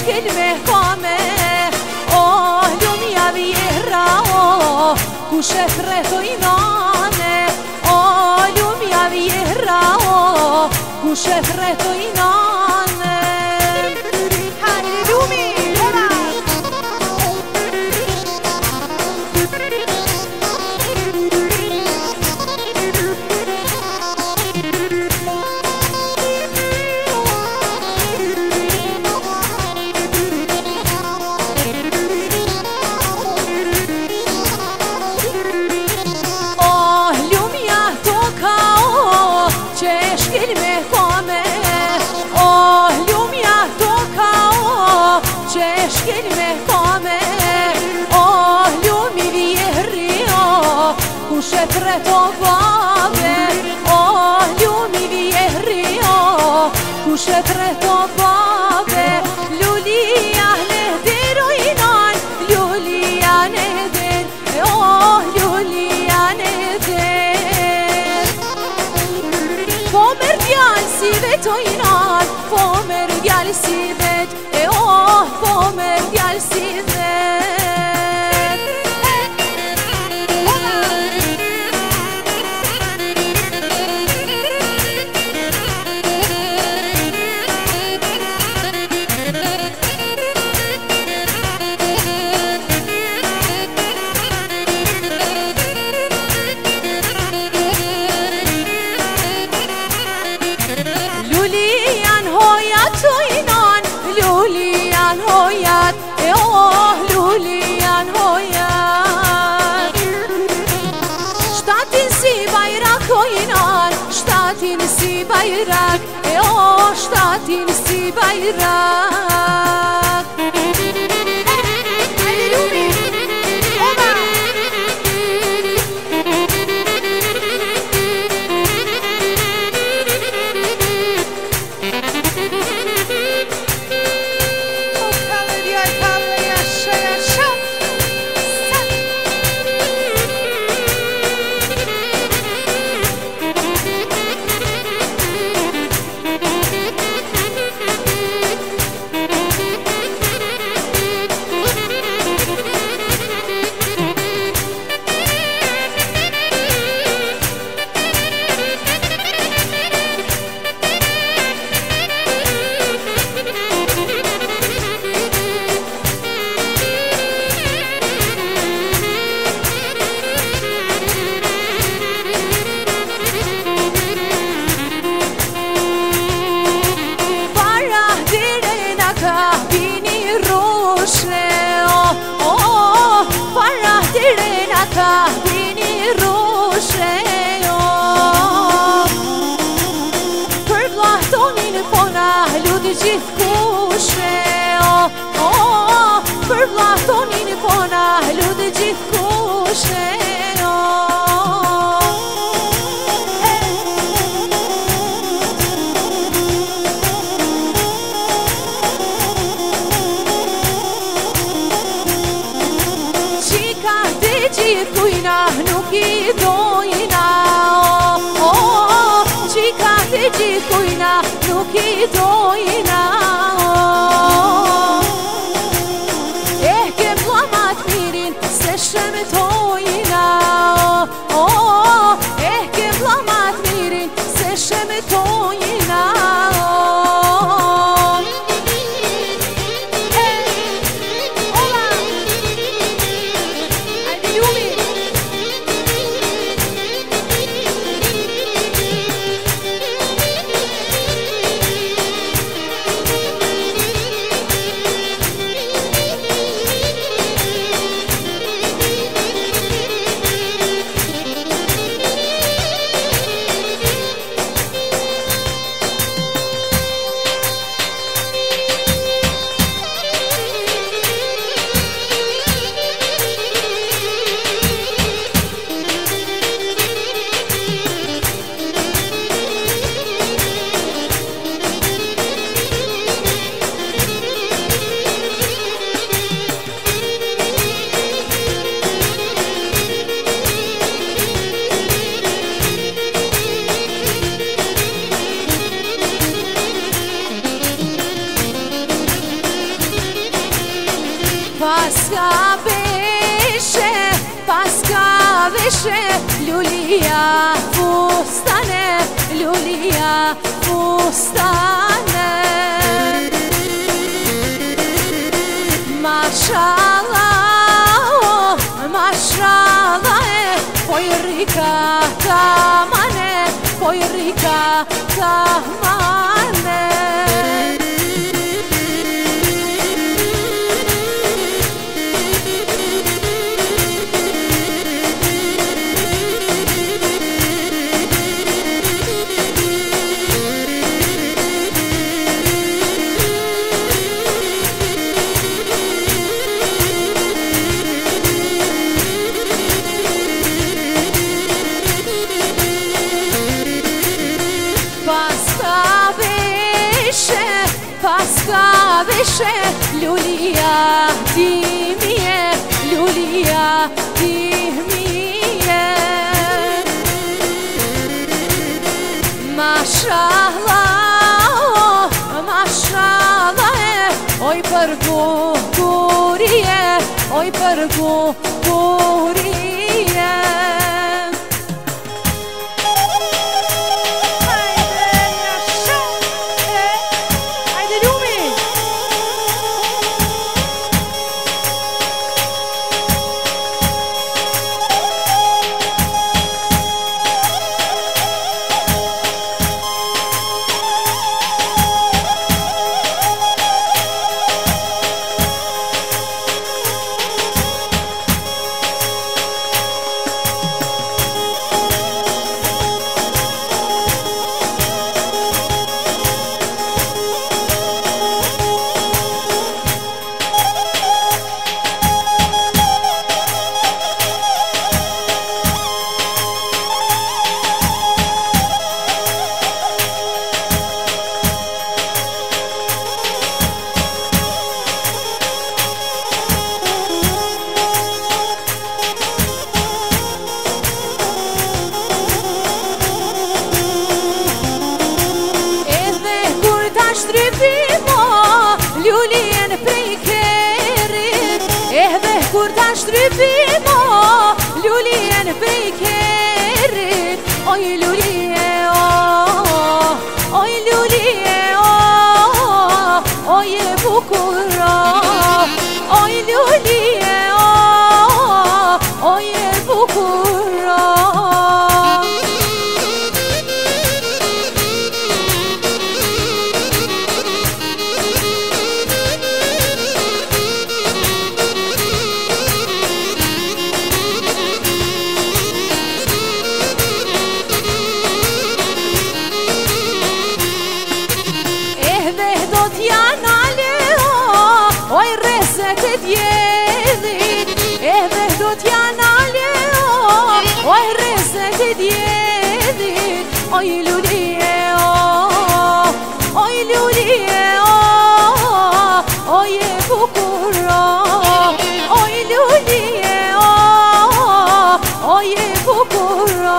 المهقامة لوميا بيهرا كوشت رينانه لوميا بيهرا كوشت رينانه هاللومي شفرة بابه لومي بيهريا وشفرة بابه لوليا نهدر وينان لوليا نهدر لوليا نهدر فومر ديال سيبت وينان فومر ديال سيبت فومر ديال سيبت نسي bayrak شتاتي نسي bayrak Bini rusheyo Për vlahtonin pona ludi gjithë kusheyo Për vlahtonin pona ludi gjithë kusheyo Kujna nuk I dojna Qika të gjithë kujna nuk I dojna Ke vlamat mirin se shëmëtojna Ke vlamat mirin se shëmëtojna لوليا فستانه لوليا فستانه ما شاء الله ما شاء الله فويريكا كمانه فويريكا كمانه Paskavishe lulija dimije lulija dimije Mašallah mašallah oj prgu kurije oj prgu kurije Lulien prej kerit Ehve kur ta shtrybimo Lulien prej kerit Oj lulie Oj lulie Oj e bukura Oj lulie Oj e bukura Oj rezet e djedit Edhe do t'ja naleo Oj rezet e djedit Oj lulie Oj lulie Oj e bukura Oj lulie Oj e bukura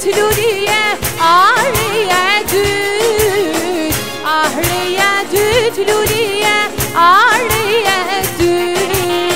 dütlüliye Ağrıya düt Ağrıya dütlüliye Ağrıya düt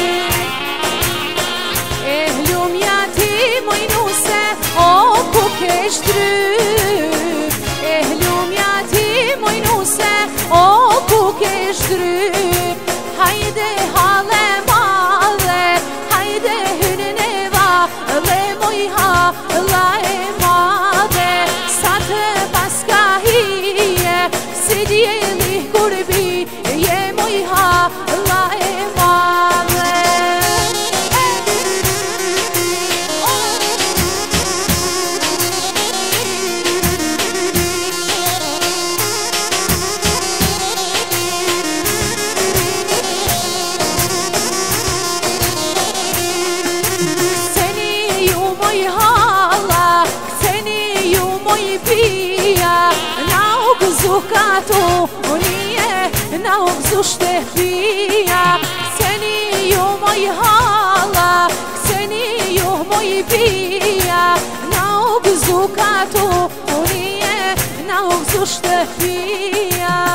Ehlum yatim oynuse oku keştrüp Ehlum yatim oynuse oku keştrüp Haydi halem ale Haydi hünne vale moyha laemade Satı paskahiye Sidiyeli gurbi ye moyha laemade Zukato uniye na ogzušte fija Seni ju moj hala Seni ju moj bija Na ogzukato uniye na ogzušte fija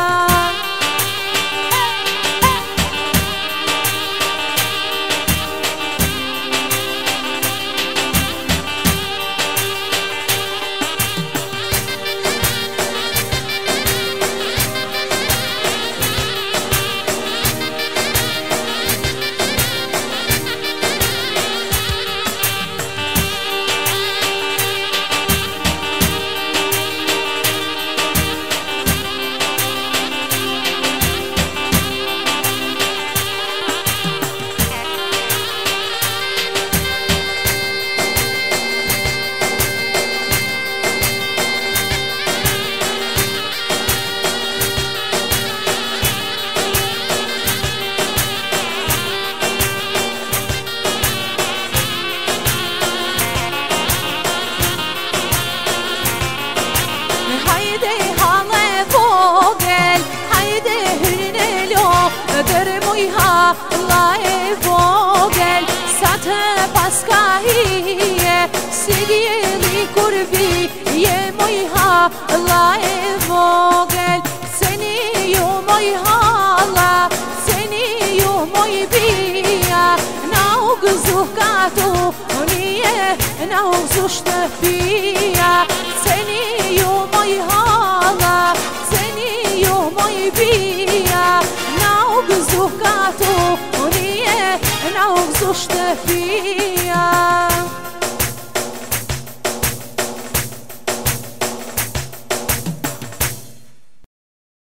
Paskahiye Sidiyeli kurbi ye moyha la evogel Seni yu moyha la Seni yu moy biya Na ugzukato niye na ugzushte biya Seni yu moyha la Seni yu moy biya Na ugzukato niye na ugzushte biya